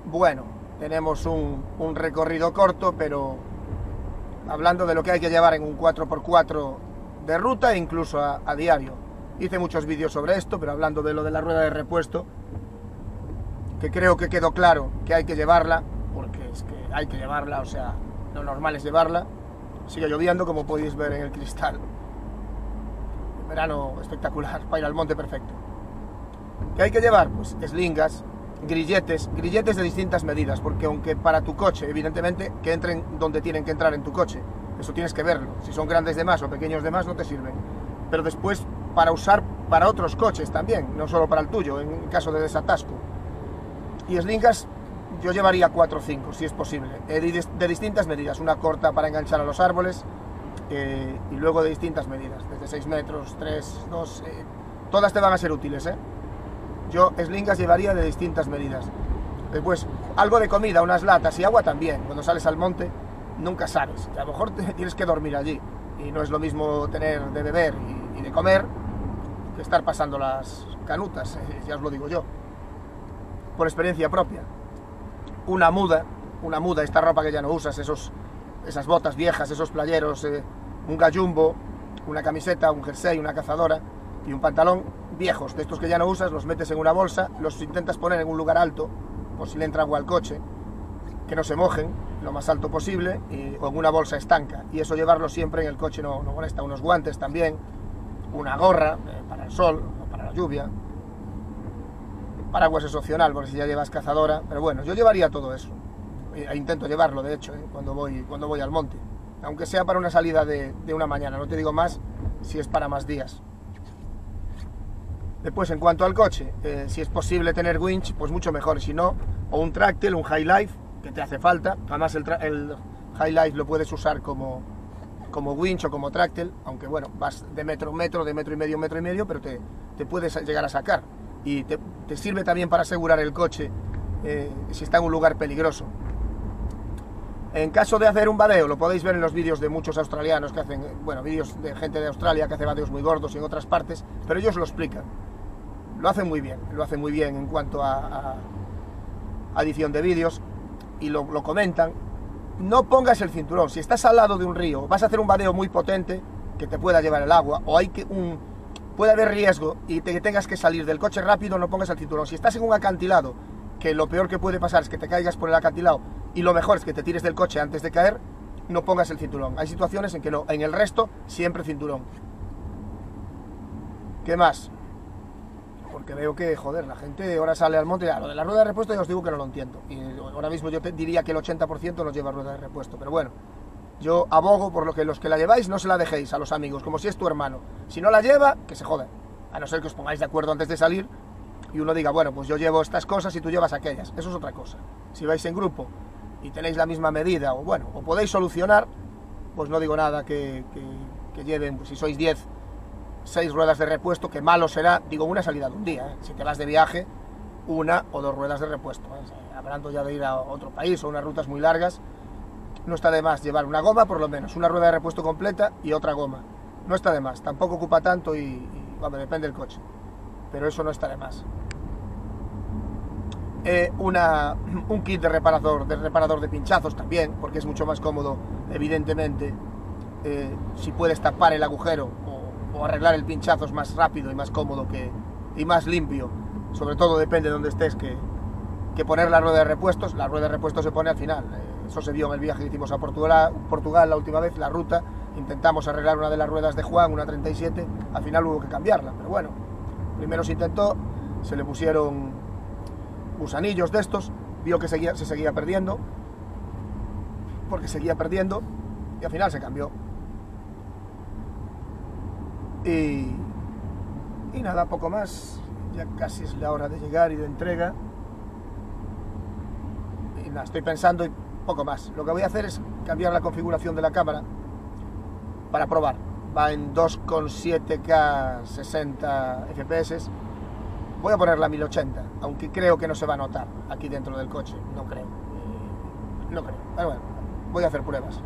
bueno, tenemos un recorrido corto, pero hablando de lo que hay que llevar en un 4x4 de ruta e incluso a diario. Hice muchos vídeos sobre esto, pero hablando de lo de la rueda de repuesto, que creo que quedó claro que hay que llevarla, porque es que hay que llevarla, o sea, lo normal es llevarla. Sigue lloviendo, como podéis ver en el cristal. Verano espectacular, para ir al monte perfecto. ¿Qué hay que llevar? Pues eslingas, grilletes de distintas medidas, porque aunque para tu coche, evidentemente, que entren donde tienen que entrar en tu coche, eso tienes que verlo. Si son grandes de más o pequeños de más, no te sirven. Pero después, para usar para otros coches también, no solo para el tuyo, en caso de desatasco. Y eslingas, yo llevaría 4 o 5, si es posible, de distintas medidas. Una corta para enganchar a los árboles, y luego de distintas medidas, desde 6 metros, 3, 2, todas te van a ser útiles, ¿eh? Yo eslingas llevaría de distintas medidas. Después, algo de comida, unas latas y agua también. Cuando sales al monte, nunca sabes. A lo mejor tienes que dormir allí. Y no es lo mismo tener de beber y de comer que estar pasando las canutas, ya os lo digo yo. Por experiencia propia. Una muda, esta ropa que ya no usas, esas botas viejas, esos playeros, un gallumbo, una camiseta, un jersey, una cazadora y un pantalón viejos, de estos que ya no usas, los metes en una bolsa, los intentas poner en un lugar alto, por si le entra agua al coche, que no se mojen, lo más alto posible, o en una bolsa estanca, y eso llevarlo siempre en el coche no molesta. Unos guantes también, una gorra para el sol, o para la lluvia, paraguas es opcional, porque si ya llevas cazadora, pero bueno, yo llevaría todo eso, e intento llevarlo, de hecho, cuando voy al monte, aunque sea para una salida de una mañana, no te digo más si es para más días. Después, en cuanto al coche, si es posible tener winch, pues mucho mejor. Si no, o un Tractel, un High Life, que te hace falta. Además, el High Life lo puedes usar como winch o como Tractel, aunque bueno, vas de metro, de metro y medio, pero te puedes llegar a sacar. Y te sirve también para asegurar el coche si está en un lugar peligroso. En caso de hacer un vadeo, lo podéis ver en los vídeos de muchos australianos que hacen, bueno, vídeos de gente de Australia que hace vadeos muy gordos y en otras partes, pero ellos lo explican. Lo hacen muy bien en cuanto a edición de vídeos, y lo comentan. No pongas el cinturón. Si estás al lado de un río, vas a hacer un vadeo muy potente que te pueda llevar el agua, o puede haber riesgo y te tengas que salir del coche rápido, no pongas el cinturón. Si estás en un acantilado, que lo peor que puede pasar es que te caigas por el acantilado, y lo mejor es que te tires del coche antes de caer, no pongas el cinturón. Hay situaciones en que no, en el resto siempre cinturón. ¿Qué más? Porque veo que, joder, la gente ahora sale al monte. Lo de la rueda de repuesto ya os digo que no lo entiendo. Y ahora mismo yo te diría que el 80% nos lleva rueda de repuesto. Pero bueno, yo abogo por lo que los que la lleváis no se la dejéis a los amigos, como si es tu hermano. Si no la lleva, que se joda. A no ser que os pongáis de acuerdo antes de salir y uno diga, bueno, pues yo llevo estas cosas y tú llevas aquellas. Eso es otra cosa. Si vais en grupo y tenéis la misma medida, o bueno, o podéis solucionar, pues no digo nada que lleven, pues si sois 10, 6 ruedas de repuesto, que malo será, digo, una salida de un día, ¿eh? Si te vas de viaje, 1 o 2 ruedas de repuesto, ¿eh? Hablando ya de ir a otro país o unas rutas muy largas, no está de más llevar una goma, por lo menos, una rueda de repuesto completa y otra goma. No está de más, tampoco ocupa tanto bueno, depende del coche, pero eso no está de más. Un kit de reparador de pinchazos también, porque es mucho más cómodo, evidentemente, si puedes tapar el agujero o arreglar el pinchazo es más rápido y más cómodo y más limpio. Sobre todo depende de donde estés, que poner la rueda de repuestos. La rueda de repuestos se pone al final. Eso se vio en el viaje que hicimos a Portugal la última vez, la ruta. Intentamos arreglar una de las ruedas de Juan, una 37, al final hubo que cambiarla, pero bueno, primero se intentó, se le pusieron gusanillos de estos, vio que se seguía perdiendo, porque seguía perdiendo, y al final se cambió. Y nada, poco más, ya casi es la hora de llegar y de entrega, y nada, estoy pensando y poco más. Lo que voy a hacer es cambiar la configuración de la cámara para probar. Va en 2,7K 60 FPS. Voy a ponerla a 1080, aunque creo que no se va a notar aquí dentro del coche, no creo. Pero bueno, voy a hacer pruebas.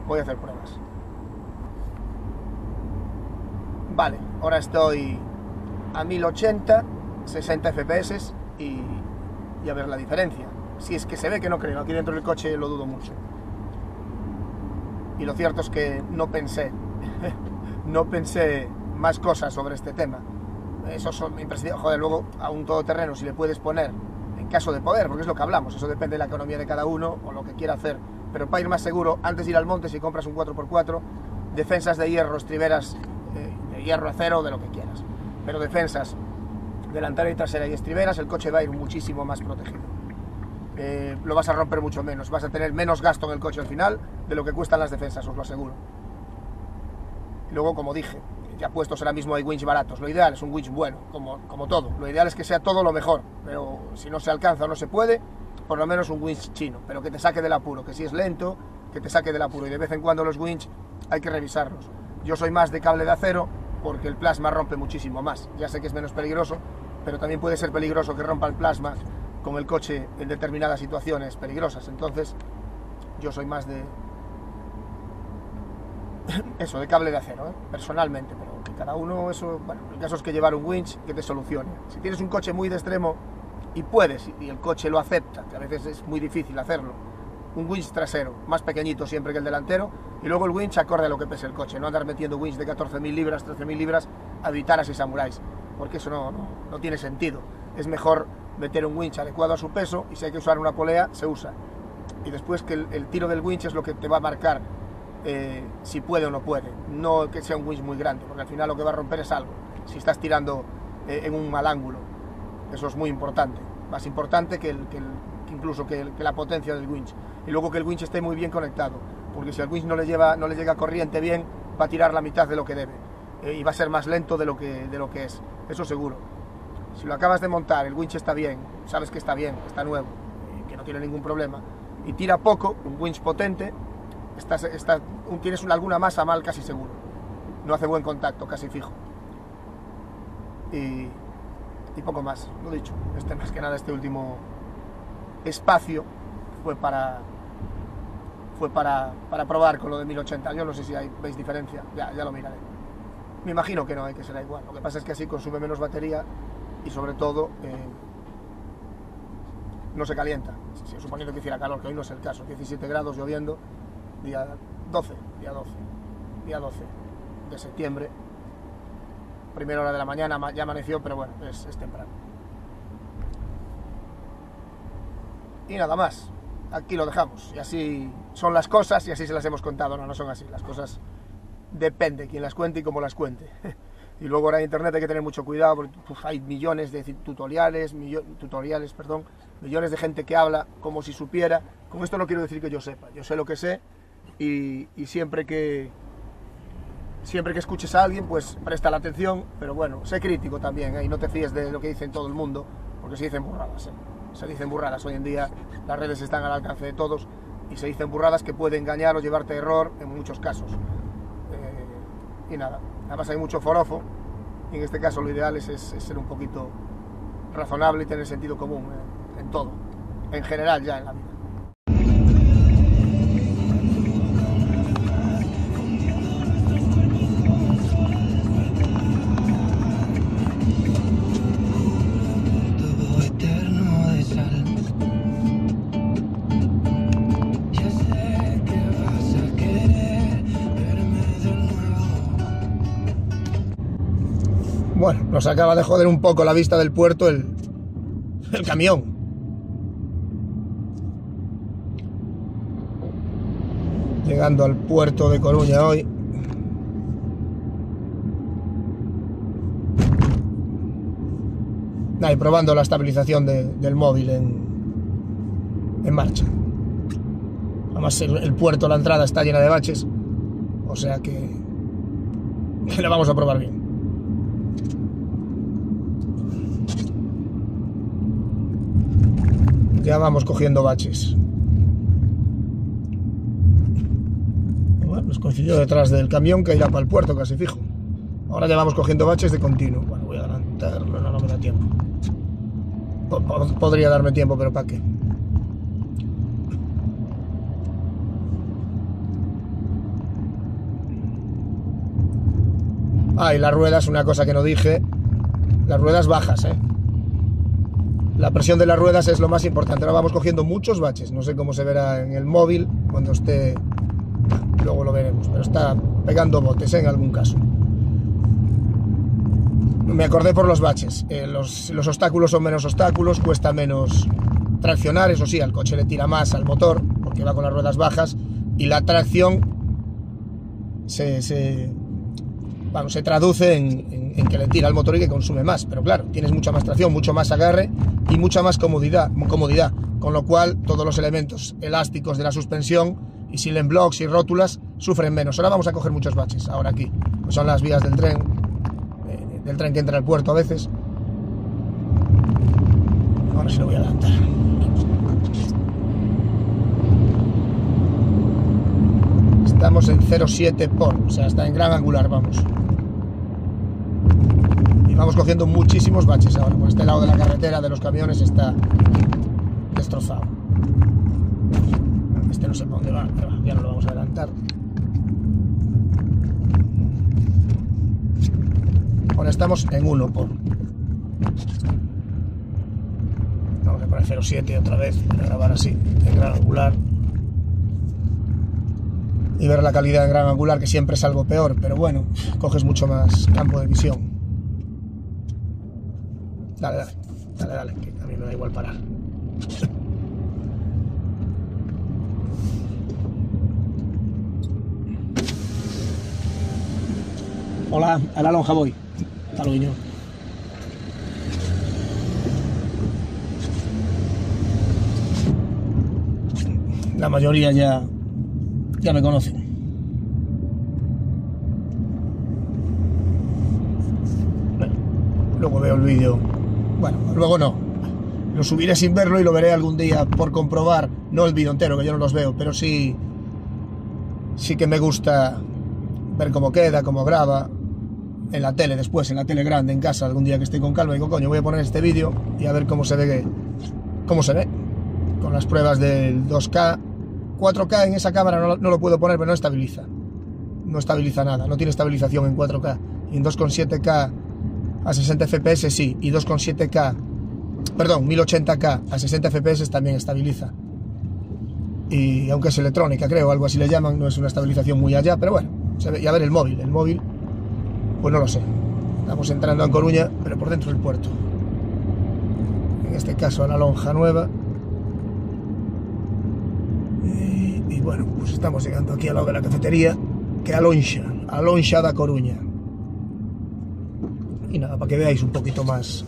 Vale, ahora estoy a 1080, 60 FPS y a ver la diferencia. Si es que se ve que no creo, aquí dentro del coche lo dudo mucho. Y lo cierto es que no pensé más cosas sobre este tema. Eso son imprescindibles. Joder, luego a un todoterreno, si le puedes poner, en caso de poder, porque es lo que hablamos, eso depende de la economía de cada uno o lo que quiera hacer. Pero para ir más seguro, antes de ir al monte, si compras un 4x4, defensas de hierro, estriberas de hierro, acero, de lo que quieras. Pero defensas delantera y trasera y estriberas, el coche va a ir muchísimo más protegido. Lo vas a romper mucho menos, vas a tener menos gasto en el coche al final de lo que cuestan las defensas, os lo aseguro. Y luego, como dije, ya puestos ahora mismo hay winch baratos. Lo ideal es un winch bueno, como todo. Lo ideal es que sea todo lo mejor, pero si no se alcanza o no se puede, por lo menos un winch chino, pero que te saque del apuro, que si es lento, que te saque del apuro. Y de vez en cuando los winch hay que revisarlos. Yo soy más de cable de acero porque el plasma rompe muchísimo más. Ya sé que es menos peligroso, pero también puede ser peligroso que rompa el plasma con el coche en determinadas situaciones peligrosas. Entonces, yo soy más de eso, de cable de acero, personalmente, pero que cada uno, eso, bueno, el caso es que llevar un winch que te solucione. Si tienes un coche muy de extremo y puedes, y el coche lo acepta, que a veces es muy difícil hacerlo, un winch trasero, más pequeñito siempre que el delantero, y luego el winch acorde a lo que pese el coche, no andar metiendo winch de 14.000 libras, 13.000 libras a vitaras y samuráis, porque eso no tiene sentido. Es mejor meter un winch adecuado a su peso, y si hay que usar una polea, se usa. Y después que el tiro del winch es lo que te va a marcar si puede o no puede, no que sea un winch muy grande, porque al final lo que va a romper es algo, si estás tirando en un mal ángulo. Eso es muy importante, más importante que incluso que la potencia del winch. Y luego que el winch esté muy bien conectado, porque si al winch no le llega corriente bien, va a tirar la mitad de lo que debe, y va a ser más lento de lo que es, eso seguro. Si lo acabas de montar, el winch está bien, sabes que está bien, está nuevo, que no tiene ningún problema, y tira poco, un winch potente, tienes alguna masa mal casi seguro, no hace buen contacto, casi fijo. Y poco más, lo dicho, más que nada este último espacio fue para probar con lo de 1080. Yo no sé si veis diferencia, ya lo miraré. Me imagino que no, que será igual. Lo que pasa es que así consume menos batería y sobre todo no se calienta. Suponiendo que hiciera calor, que hoy no es el caso, 17 grados lloviendo, día 12 de septiembre. Primera hora de la mañana, ya amaneció, pero bueno, es temprano. Y nada más, aquí lo dejamos. Y así son las cosas y así se las hemos contado. No son así, las cosas depende quién las cuente y cómo las cuente. Y luego ahora en internet hay que tener mucho cuidado porque hay millones de tutoriales, millones de gente que habla como si supiera. Con esto no quiero decir que yo sepa, yo sé lo que sé y siempre que escuches a alguien, pues presta la atención, pero bueno, sé crítico también, y no te fíes de lo que dicen todo el mundo, porque se dicen burradas, se dicen burradas. Hoy en día las redes están al alcance de todos y se dicen burradas que pueden engañar o llevarte a error en muchos casos. Y nada, además hay mucho forofo, y en este caso lo ideal es ser un poquito razonable y tener sentido común en todo, en general ya en la vida. Bueno, nos acaba de joder un poco la vista del puerto el camión. Llegando al puerto de Coruña hoy. Y probando la estabilización del móvil en marcha. Además el puerto, la entrada está llena de baches, o sea que la vamos a probar bien. Ya vamos cogiendo baches. Bueno, nos coincidió detrás del camión que irá para el puerto casi fijo. Ahora ya vamos cogiendo baches de continuo. Bueno, voy a adelantarlo, no me da tiempo. Podría darme tiempo, pero ¿para qué? Y las ruedas, una cosa que no dije, las ruedas bajas, La presión de las ruedas es lo más importante. Ahora vamos cogiendo muchos baches. No sé cómo se verá en el móvil cuando esté... Luego lo veremos. Pero está pegando botes en algún caso. Me acordé por los baches. Los obstáculos son menos obstáculos. Cuesta menos traccionar. Eso sí, al coche le tira más al motor porque va con las ruedas bajas. Y la tracción se traduce en que le tira al motor y que consume más, pero claro, tienes mucha más tracción, mucho más agarre y mucha más comodidad, con lo cual todos los elementos elásticos de la suspensión y silent blocks y rótulas sufren menos. Ahora vamos a coger muchos baches, ahora aquí, pues son las vías del tren que entra al puerto a veces. Ahora sí lo voy a adelantar. Estamos en 0,7 por, o sea, está en gran angular, vamos. Y vamos cogiendo muchísimos baches ahora. Por este lado de la carretera de los camiones está destrozado. Este no sé para dónde va, pero ya no lo vamos a adelantar. Ahora estamos en 1 por. Vamos a poner 0,7 otra vez para grabar así, en gran angular. Y ver la calidad en gran angular, que siempre es algo peor, pero bueno, coges mucho más campo de visión. Dale, que a mí me da igual parar. Hola, a la lonja voy. Hasta luego. La mayoría ya me conocen. Bueno, luego veo el vídeo. Bueno, luego no. Lo subiré sin verlo y lo veré algún día por comprobar. No el vídeo entero, que yo no los veo, pero sí que me gusta ver cómo queda, cómo graba. En la tele después, en la tele grande, en casa, algún día que estoy con calma, digo, coño, voy a poner este vídeo y a ver cómo se ve. Con las pruebas del 2K. 4K en esa cámara no lo puedo poner, pero no estabiliza. No estabiliza nada, no tiene estabilización en 4K. Y en 2,7K a 60 FPS sí. Y 1080K a 60 FPS también estabiliza. Y aunque es electrónica, creo, algo así le llaman, no es una estabilización muy allá, pero bueno, se ve. Y a ver el móvil, pues no lo sé. Estamos entrando en Coruña, pero por dentro del puerto. En este caso a la lonja nueva. Y bueno, pues estamos llegando aquí al lado de la cafetería, que alonxa da Coruña. Y nada, para que veáis un poquito más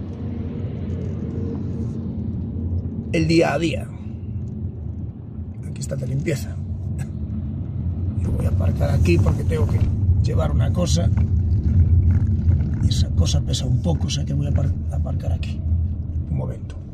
el día a día. Aquí está de limpieza. Yo voy a aparcar aquí porque tengo que llevar una cosa. Y esa cosa pesa un poco, o sea que voy a aparcar aquí. Un momento.